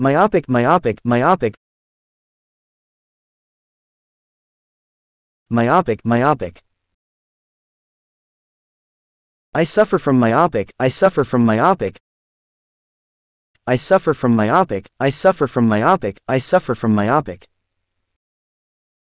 myopic, myopic, myopic, myopic, myopic. I suffer from myopic, I suffer from myopic. I suffer from myopic, I suffer from myopic, I suffer from myopic.